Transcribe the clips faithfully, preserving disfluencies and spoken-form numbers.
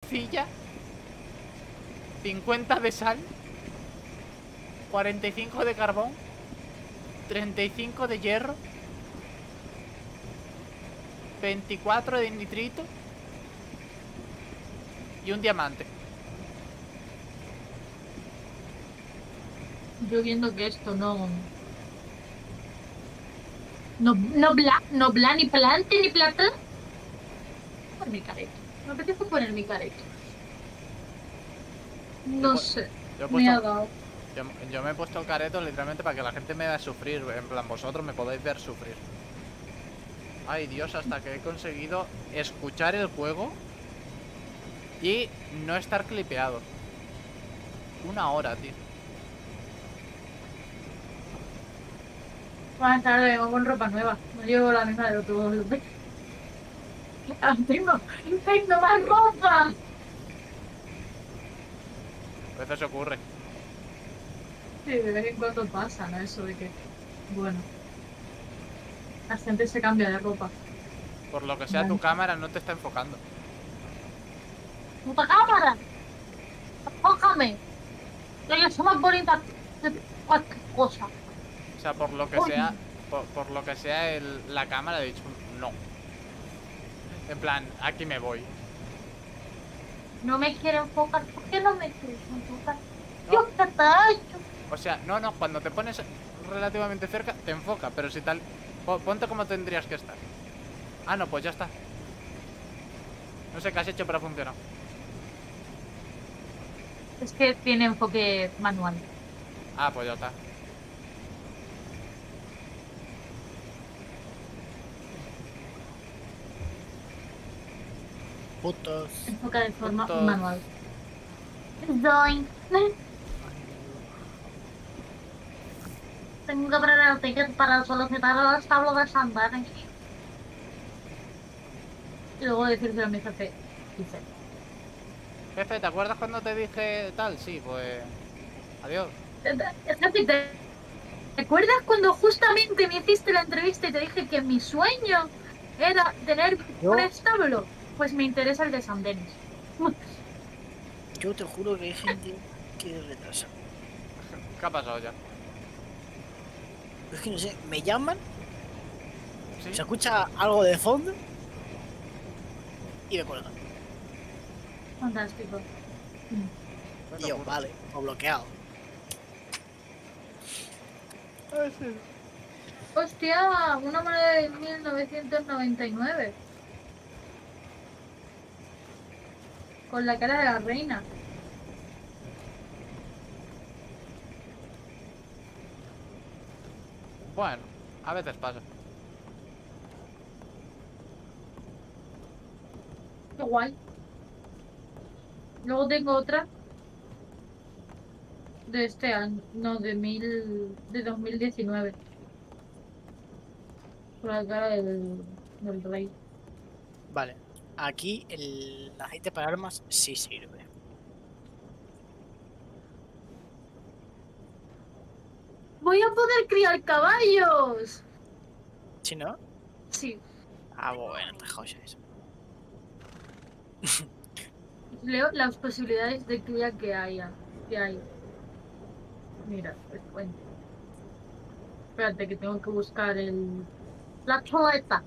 arcilla, cincuenta de sal, cuarenta y cinco de carbón, treinta y cinco de hierro, veinticuatro de nitrito y un diamante. Yo viendo que esto no... No, no bla, no bla, ni plante, ni plata. Por mi careto. Me apetece poner mi careto. Yo, No sé. yo he Me puesto... ha dado. Yo, yo me he puesto el careto literalmente para que la gente me vea sufrir. En plan, vosotros me podéis ver sufrir. Ay, Dios, hasta que he conseguido escuchar el juego y no estar clipeado. Una hora, tío. Buenas tardes, vengo con ropa nueva. No llevo la misma de otro veces. Ah, tengo, tengo más ropa. A veces ocurre. Sí, de vez en cuando pasa, ¿no? Eso de que, bueno, la gente se cambia de ropa. Por lo que sea, tu Vale. cámara no te está enfocando. ¡Puta cámara! ¡Enfócame! Que yo soy más bonita que cualquier cosa. O sea, por lo que sea, Coño. por, por lo que sea, el, la cámara ha dicho no. En plan, aquí me voy. No me quiere enfocar. ¿Por qué no me quieres enfocar? No, Dios, ¿qué te ha hecho? o sea, no, no, cuando te pones relativamente cerca, te enfoca, pero si tal... Ponte como tendrías que estar. Ah, no, pues ya está. No sé qué has hecho, pero ha funcionado. Es que tiene enfoque manual. Ah, pues ya está. Putos. Enfoca de forma Punto... manual. Zoink. Tengo que poner el ticket para solicitar el establo de Sandanes. Y luego decírselo a mi jefe. Dice. Jefe, ¿te acuerdas cuando te dije tal? Sí, pues... Adiós. Jefe, ¿te ¿te acuerdas cuando justamente me hiciste la entrevista y te dije que mi sueño era tener un Yo, establo? Pues me interesa el de San Denis. yo te juro que hay gente que retrasa. ¿Qué ha pasado ya? Es que no sé, me llaman, ¿Sí? se escucha algo de fondo y me cuelgan. Fantástico. Pues Y te yo, juro. vale, o bloqueado. Ay, sí. Hostia, una moneda de mil novecientos noventa y nueve. Con la cara de la reina. Bueno, a veces pasa. Qué guay. Luego tengo otra de este año, no, de mil, de dos mil diecinueve. Con la cara del, del rey. Vale, aquí el aceite para armas sí sirve. ¡Voy a poder criar caballos! Si no, Sí, ah, bueno, te joya eso. leo las posibilidades de cría que haya, que hay. Mira, pues bueno. Espérate que tengo que buscar el... La chuleta.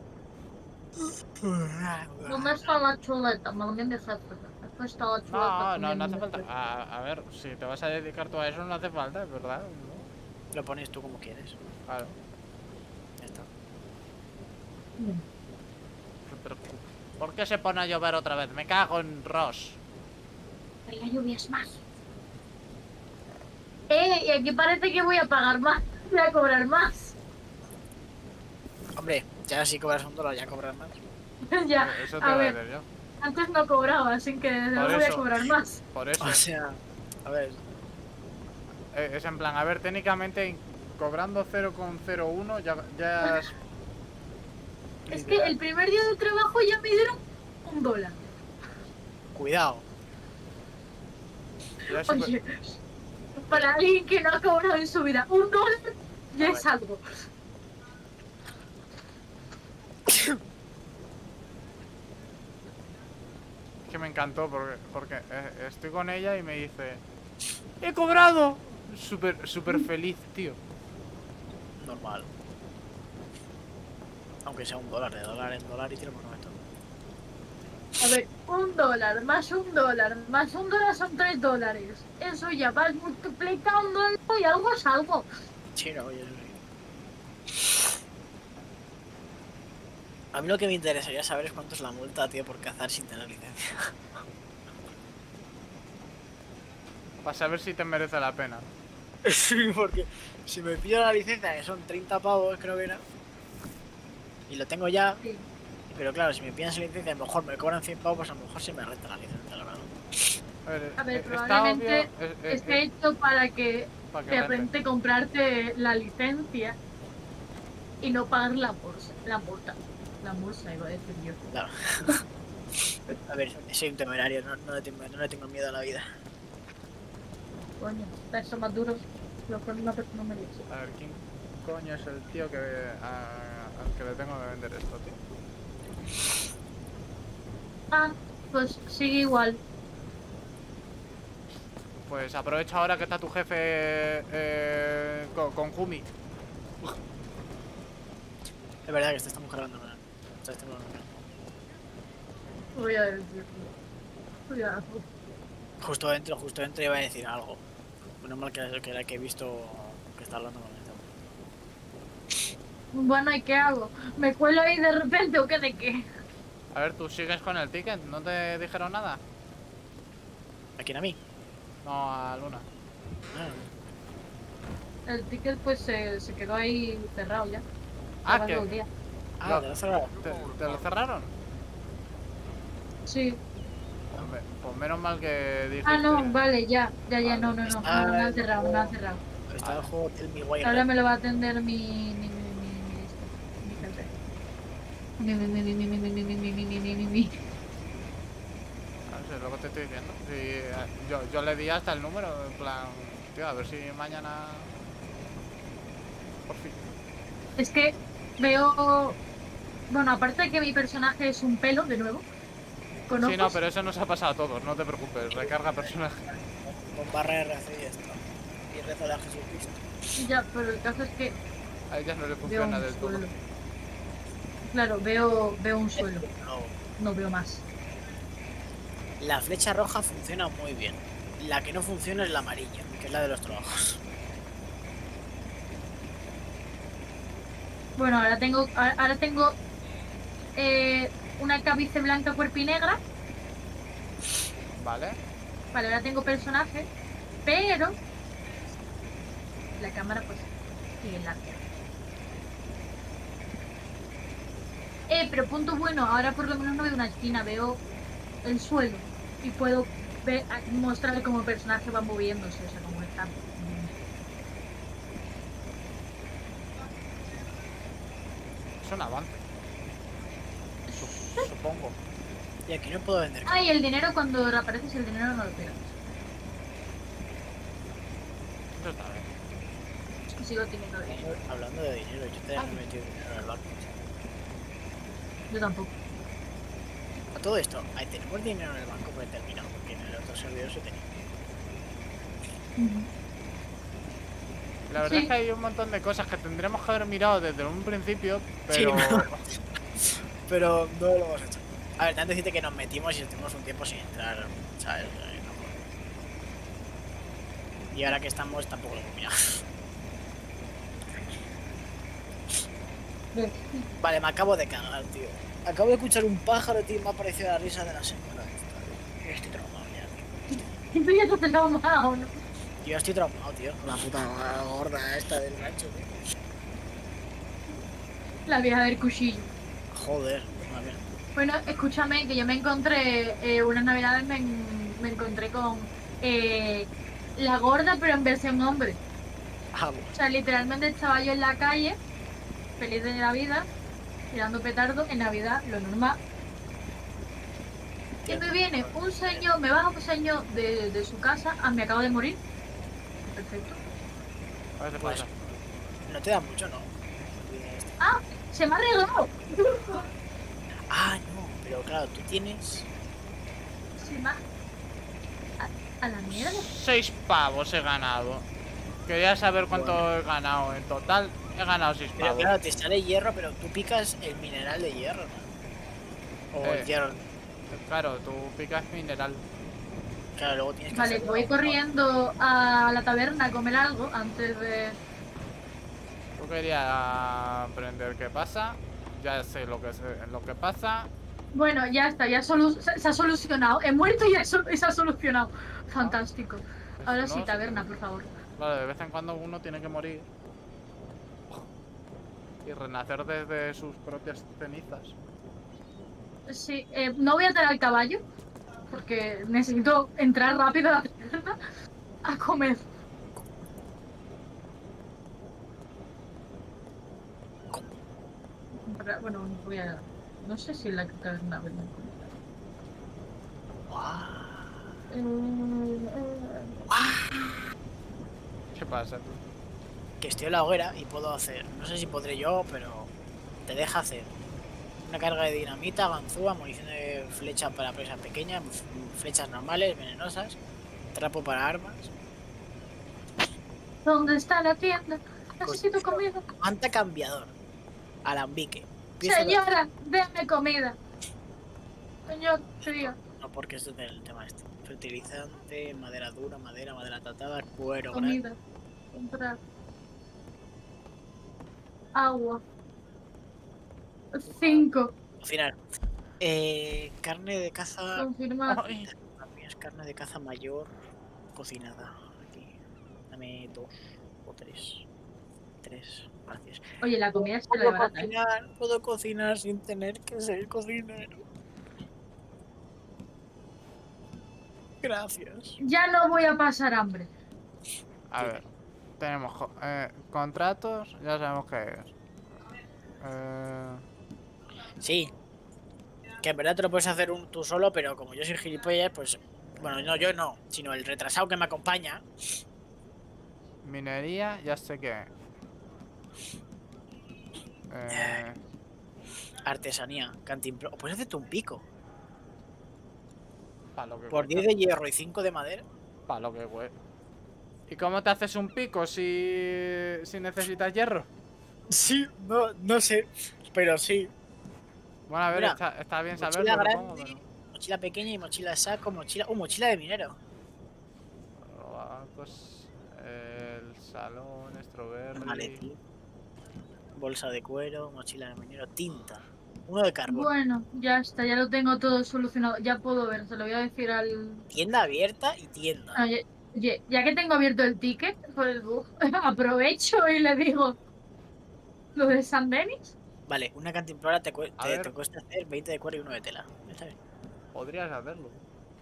¿Dónde está la chuleta? Me lo envió mi jefe. Aquí está la chuleta No, que me no, no envió hace mi falta. jefe. A, a ver, si te vas a dedicar tú a eso, no hace falta, es verdad. ¿No? Lo pones tú como quieres. Claro. Ya está. Mm. Pero, ¿por qué se pone a llover otra vez? Me cago en Ross. Ay, la lluvia es más. Eh, y aquí parece que voy a pagar más. Voy a cobrar más. Hombre, ya si cobras un dólar, ya cobras más. Ya, Eso te a voy a ver, decir yo. antes no cobraba, así que desde Por luego voy a eso, cobrar más. por eso. O sea, a ver, Eh, Es en plan, a ver, técnicamente cobrando cero coma cero uno ya, ya es... Es que el primer día de trabajo ya me dieron un dólar. cuidado. ya es Oye, para alguien que no ha cobrado en su vida un dólar, ya A es ver. algo. que me encantó porque, porque eh, estoy con ella y me dice: ¡he cobrado! Súper, súper feliz, tío. Normal. Aunque sea un dólar, de dólar en dólar y tiro por momento. A ver, un dólar más un dólar más un dólar son tres dólares. Eso ya vas multiplicándolo y algo es algo. Sí, no, yo A mí lo que me interesaría saber es cuánto es la multa, tío, por cazar sin tener licencia. Para saber si te merece la pena. Sí, porque si me pido la licencia, que son treinta pavos, creo que era, y lo tengo ya, Sí. pero claro, si me piden esa licencia, a lo mejor me cobran cien pavos, pues a lo mejor se me renta la licencia, la verdad. A ver, A ver, eh, está probablemente obvio, eh, eh, esté eh, hecho para que para que te rente. rente comprarte la licencia y no pagar la bolsa, la multa. La multa, iba a decir yo. Claro. A ver, soy un temerario, no, no, le tengo, no le tengo miedo a la vida. Coño, son más duros. Lo que una persona me dice. A ver, ¿quién coño es el tío que a- al que le tengo que vender esto, tío? Ah, pues sigue igual. Pues aprovecha ahora que está tu jefe eh, con, con Jumi. Es verdad que esta estamos cargando, ¿no? Esta estamos cargando. Voy a decirlo. Cuidado. Justo dentro, justo dentro iba a decir algo. Menos mal que, que, que he visto que está hablando con esto. Bueno, ¿y qué hago? ¿Me cuelo ahí de repente o qué de qué? A ver, tú sigues con el ticket, ¿no te dijeron nada? ¿A quién? ¿A mí? No, a Luna. Ah, El ticket pues se, se quedó ahí cerrado ya. Ah, Lleva ¿qué? todo el día. ah No. te lo he cerrado. ¿Te, te lo cerraron? Sí. Hombre, pues menos mal que dijiste... Ah, no, vale, ya. Ya, ya, Vale. no, no, no. Está No, no me ha el cerrado, no me ha juego- cerrado. Está el juego Tell Me Why. Ahora me lo va a atender mi... mi... mi... mi... mi... este, mi jefe. Mi... mi... mi... mi... mi... mi... mi... mi... mi... mi... mi... mi... mi... mi... No sé, lo que te estoy diciendo. Sí, eh, yo, yo le di hasta el número, en plan... Tío, a ver si mañana... Por fin. Es que veo... Bueno, aparte de que mi personaje es un pelo, de nuevo. Con ojos. Sí, no, pero eso nos ha pasado a todos, no te preocupes. Recarga personaje. Con barra R C y ya está. Y rezo a Jesucristo. Ya, pero el caso es que A ella no le veo funciona un del todo. suelo. Claro, veo, veo un suelo. No. No veo más. La flecha roja funciona muy bien. La que no funciona es la amarilla, que es la de los trabajos. Bueno, ahora tengo, ahora ahora tengo eh, una cabice blanca cuerpinegra. Vale. Vale, ahora tengo personaje, pero la cámara pues sigue en la Eh, pero punto bueno, ahora por lo menos no veo una esquina, veo el suelo y puedo ver, mostrar cómo el personaje va moviéndose, o sea, cómo está. Es un avance. Sup- Supongo. Y aquí no puedo vender. Ah, y el dinero cuando reapareces el dinero no lo pierdes. Eso está bien. Sigo teniendo dinero. Hablando de dinero, yo te he metido dinero en el banco. Yo tampoco. A todo esto, ahí tenemos dinero en el banco por determinado, porque en el otro servidor se tenía. La verdad Sí. es que hay un montón de cosas que tendremos que haber mirado desde un principio, Sí, pero... no. Pero no lo hemos hecho. A ver, tanto decirte que nos metimos y estuvimos un tiempo sin entrar, ¿sabes? Eh, no. Y ahora que estamos, tampoco lo hemos mirado. Bien. Vale, me acabo de cagar, tío. Acabo de escuchar un pájaro, tío, y me ha parecido la risa de la señora esta, tío. Estoy traumado ya, tío. Tú ya te has traumado, ¿no? Tío, estoy traumado, tío. La puta gorda esta del rancho, tío. La vieja del cuchillo. Joder, a ver. Bueno, escúchame, que yo me encontré, eh, unas navidades me, en- me encontré con eh, la gorda, pero en versión hombre. Ah, bueno. O sea, literalmente estaba yo en la calle, feliz de la vida, tirando petardo en Navidad, lo normal. Y me viene un señor, me baja un señor de, de su casa, ah, me acabo de morir. Perfecto. A veces Pues, pasa. no te da mucho, ¿no? ¡Ah! ¡Se me ha arreglado! Ah, no, pero claro, tú tienes... buenísima. A, a la mierda. Seis pavos he ganado. Quería saber cuánto Bueno. he ganado. En total he ganado seis Pero pavos. claro, te sale hierro, pero tú picas el mineral de hierro, ¿no? O Eh. el hierro. Claro, tú picas mineral. Claro, luego tienes que Vale, hacer- voy corriendo a la taberna a comer algo antes de... Yo quería aprender qué pasa. Ya sé lo que, sé- lo que pasa. Bueno, ya está, ya solu- se, se ha solucionado. He muerto y, ya so- y se ha solucionado. Fantástico. Ahora Pues sí, no, taberna, por favor. Claro, de vez en cuando uno tiene que morir. Y renacer desde sus propias cenizas. Sí, eh, no voy a atar al caballo porque necesito entrar rápido a la taberna a comer. Bueno, no voy a... No sé si en la taberna venden comida. Eh, eh, ¿Qué pasa tú? Que estoy en la hoguera y puedo hacer. No sé si podré yo, pero te deja hacer una carga de dinamita, ganzúa, munición de flecha para presas pequeñas, flechas normales, venenosas, trapo para armas, ¿Dónde está la tienda? Necesito comida. manta cambiador, alambique. pieza de- Señora, déme comida. Señor, frío. No, porque esto es del tema este. Fertilizante, madera dura, madera, madera tratada, cuero, grano. Comida. Comprar. Agua. Cinco. Cocinar. Eh, carne de caza. Confirmar. Ay, La mía es carne de caza mayor cocinada. Aquí. Dame dos o tres. Tres, gracias. Oye, la comida es la de Puedo barata, ¿eh? cocinar, puedo cocinar sin tener que ser cocinero. Gracias. Ya no voy a pasar hambre. a ver. Tenemos jo- eh, contratos, ya sabemos qué es. Eh, Sí. Que en verdad te lo puedes hacer un, tú solo, pero como yo soy gilipollas, pues. Bueno, no, yo no, sino el retrasado que me acompaña. minería, ya sé qué. Eh, Artesanía, cantimplora. O puedes hacerte un pico. para lo que Por cuesta. diez de hierro y cinco de madera. Para lo que cuesta. ¿Y cómo te haces un pico si, si necesitas hierro? Sí, no, no sé. Pero sí. Bueno, a ver, Mira, está, está bien Mochila saberlo, grande, supongo, pero... mochila pequeña y mochila de saco, mochila. Uh, mochila de minero. Robacos, el salón, strawberry... Maletín. Bolsa de cuero, mochila de minero, tinta. Uno de carbón. Bueno, ya está, ya lo tengo todo solucionado. Ya puedo ver, se lo voy a decir al... Tienda abierta y tienda. Oye, oye, ya que tengo abierto el ticket por el bug, aprovecho y le digo lo de San Denis. Vale, una cantimplora te, cue- A te, ver. te cuesta hacer veinte de cuero y uno de tela. Está bien. Podrías hacerlo.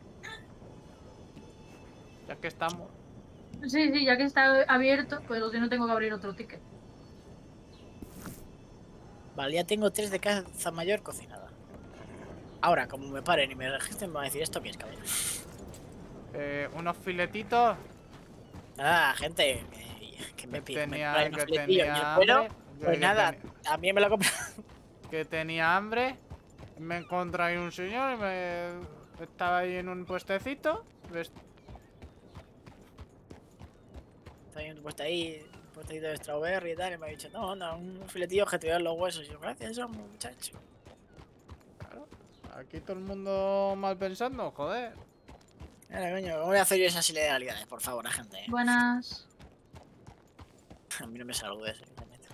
Ya que estamos... Sí, sí, ya que está abierto, pues si no tengo que abrir otro ticket. Vale, ya tengo tres de caza mayor cocinada. Ahora, como me paren y me registren, me van a decir esto que es, cabrón. Eh, unos filetitos... Nada, gente, que, que me Que pide. tenía, que y el tenía cuero, hambre, pues que nada, teni- también me lo compro. que tenía hambre. Me encontré ahí un señor y me... Estaba ahí en un puestecito. ves- Está bien puesto ahí, un puestecito de strawberry y tal, y me ha dicho, no, no, un filetillo que te vean los huesos. Y yo, gracias, hombre, muchacho. Claro, aquí todo el mundo mal pensando, joder. Mira, coño, ¿cómo voy a hacer yo esas ilegalidades, por favor, la gente? Buenas. A mí no me saludes, evidentemente.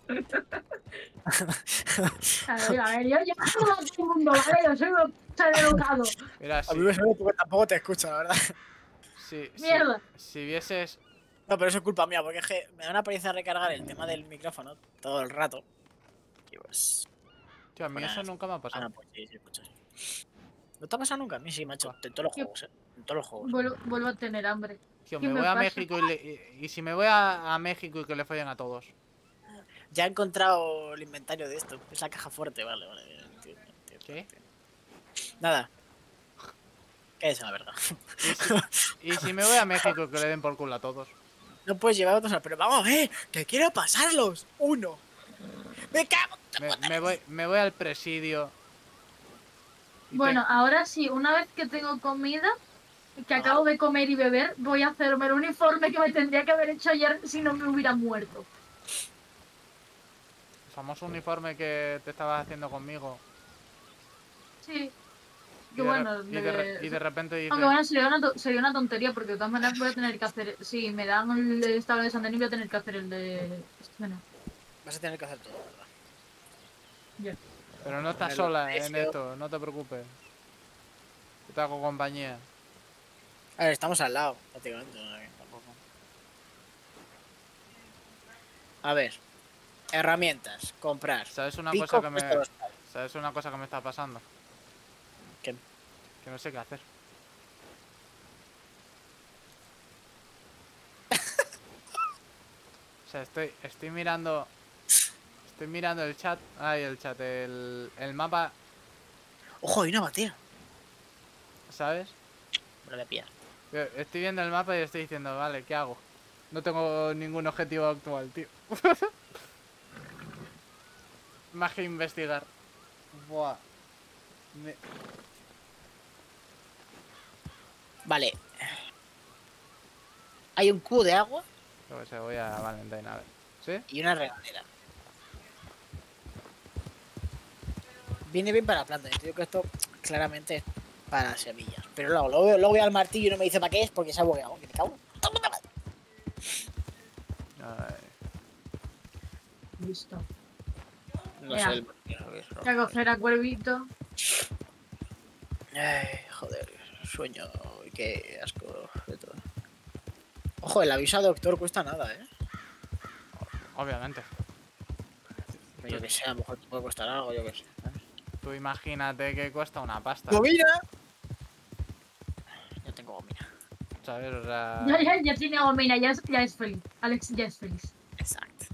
A ver, a ver, yo, yo no a todo el mundo, ¿vale? Yo soy un ser educado. Mira, A si, mí me saludes porque tampoco te escucho, la verdad. si, si, Mierda. si vieses... No, pero eso es culpa mía, porque es que me da una pereza recargar el tema del micrófono todo el rato. Y pues. Tío, a mí Buenas. eso nunca me ha Ah, pasado. no, pues sí, sí, escuchas. ¿No te ha pasado nunca? A mí sí, macho. En todos los Yo- juegos, eh. En todos los juegos. Vuelvo, vuelvo a tener hambre. Tío, ¿qué me me voy a pasa? México y, le- y, y si me voy a, a México y que le follen a todos. Ya he encontrado el inventario de esto. Es la caja fuerte, vale, vale. bien, entiendo, entiendo, ¿Qué? entiendo. Nada. ¿Qué es la verdad? Y si, y si me voy a México y que le den por culo a todos. No puedes llevar otros, pero vamos, eh, que quiero pasarlos. Uno. Me cago. Me, me voy, me voy al presidio. Y Bueno, te- ahora sí, una vez que tengo comida, que Ah. acabo de comer y beber, voy a hacerme el uniforme que me tendría que haber hecho ayer si no me hubiera muerto. el famoso uniforme que te estabas haciendo conmigo. Sí, Y que de, re- bueno, y de, re- y de- de repente dices... aunque bueno, sería una, to- sería una tontería porque de todas maneras voy a tener que hacer, si me dan el estado de San Denis voy a tener que hacer el de escena. Vas a tener que hacer todo, ¿verdad? Ya. Pero no estás Ponerlo sola en precio. esto, no te preocupes. Yo te hago compañía. A ver, estamos al lado, prácticamente. No, tampoco. A ver. Herramientas. Comprar. ¿Sabes una Pico cosa que cuesta me... dos palos. ¿Sabes una cosa que me está pasando? ¿Qué? Que no sé qué hacer. O sea, estoy, estoy mirando... Estoy mirando el chat... Ay, el chat, el, el mapa, Ojo, hay una batea. ¿sabes? Me lo voy a pillar. Yo estoy viendo el mapa y estoy diciendo, vale, ¿qué hago? No tengo ningún objetivo actual, tío. Más que investigar. Buah. Me- Vale. Hay un cubo de agua Yo qué sé, voy a Valentine, a ver. ¿Sí? y una regadera. Viene bien para la planta. Yo digo que esto claramente es para semillas. Pero luego, luego, luego voy al martillo y no me dice para qué es porque se ha bugueado. Que me cago. Ay, Listo. No Ya. sé el martillo. ¿no? Es- Voy a coger a Cuervito. Ay, joder. Sueño. Y qué asco de todo. Ojo, el aviso al doctor cuesta nada, ¿eh? obviamente. Yo que sé, a lo mejor te puede costar algo, yo que sé. Tú imagínate que cuesta una pasta. ¡Gomina! Yo tengo gomina. ¿Sabes? O sea... Ya, ya, ya tiene gomina, ya es, ya es feliz. Alex ya es feliz. Exacto.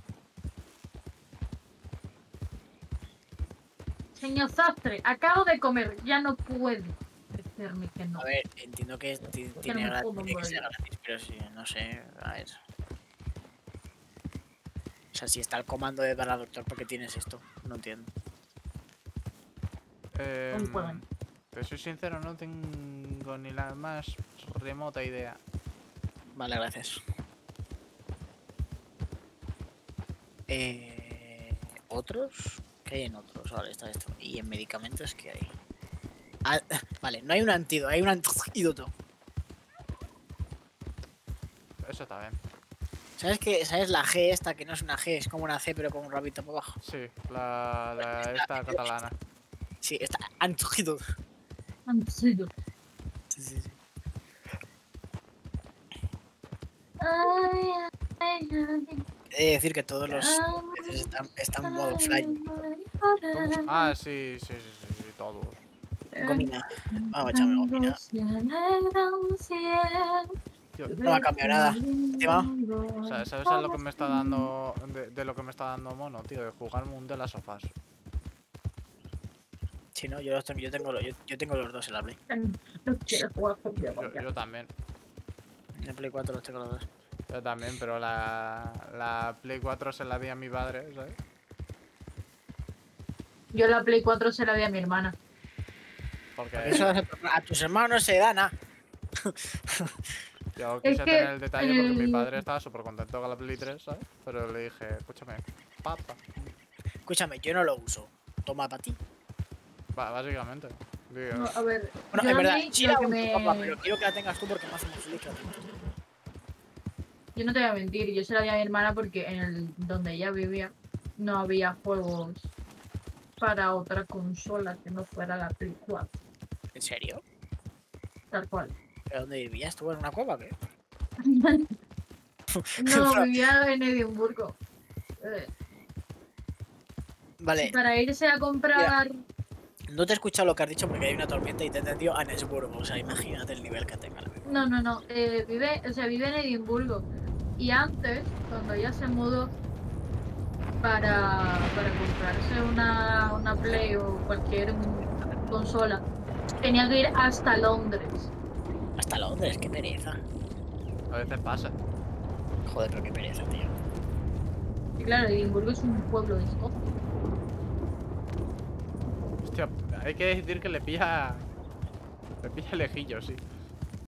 Señor Sastre, acabo de comer, ya no puede decirme que no. A ver, entiendo que ti- tiene, me gra- como, tiene que ser madre. gratis, pero sí, no sé, a ver. O sea, si está el comando de dar al doctor, ¿por qué tienes esto? No entiendo. Eh, Un juego. te soy sincero, no tengo ni la más remota idea. Vale, gracias. Eh, ¿Otros? ¿Qué hay en otros? Vale, está esto. ¿Y en medicamentos qué hay? Ah, vale, no hay un antídoto, hay un antídoto. Eso está bien. ¿Sabes qué? ¿Sabes la G esta? Que no es una G, es como una C, pero con un rabito por abajo. Sí, la, la esta catalana. Sí, está antídoto. Antídoto. Sí, sí, sí. Ay, ay, ay, He de decir que todos los ay, peces están, están en modo fly. ¿Cómo? Ah, sí, sí, sí, sí, sí, todos. Gomina. Vamos a echarme gomina. Tío, No me ha cambiado nada. Encima, o sea, ¿sabes a lo que me está dando de, de lo que me está dando mono, tío? De jugarme un de las sofás. sí, no, yo, los tengo, yo, tengo, los- yo, yo tengo los dos en la Play. No quiero jugar contigo. Yo, yo también. En la Play cuatro los tengo los dos. Yo también, pero la, la Play cuatro se la di a mi padre, ¿sabes? Yo la Play cuatro se la di a mi hermana. Porque Eso a tus hermanos se da nada. yo Es quise que tener el detalle porque mi el- padre estaba súper contento con la Play tres, ¿sabes? Pero le dije, escúchame, papa. Escúchame, yo no lo uso. Toma para ti. Va, básicamente. Digo, No, a ver, Bueno, yo en a verdad, mí sí lo la que uso, me- papá, pero quiero que la tengas tú porque me hace muy feliz que la tengas tú. yo no te voy a mentir, yo se la di a mi hermana porque en el donde ella vivía no había juegos para otra consola que no fuera la Play cuatro, ¿En serio? tal cual. ¿Pero dónde vivías? ¿Estuvo en una cueva o qué? No, vivía en Edimburgo. Eh, Vale, para irse a comprar... no te he escuchado lo que has dicho porque hay una tormenta y te he entendido Anesburgo. O sea, imagínate el nivel que tenga la misma. No, no, no, eh, vive, o sea, vive en Edimburgo. Y antes, cuando ella se mudó para, para comprarse una, una Play o cualquier consola, tenía que ir hasta Londres. Hasta Londres, qué pereza. a veces pasa. Joder, pero qué pereza, tío. Y claro, Edimburgo es un pueblo de Escocia. Hostia, Hay que decir que le pilla... Le pilla lejillo, sí.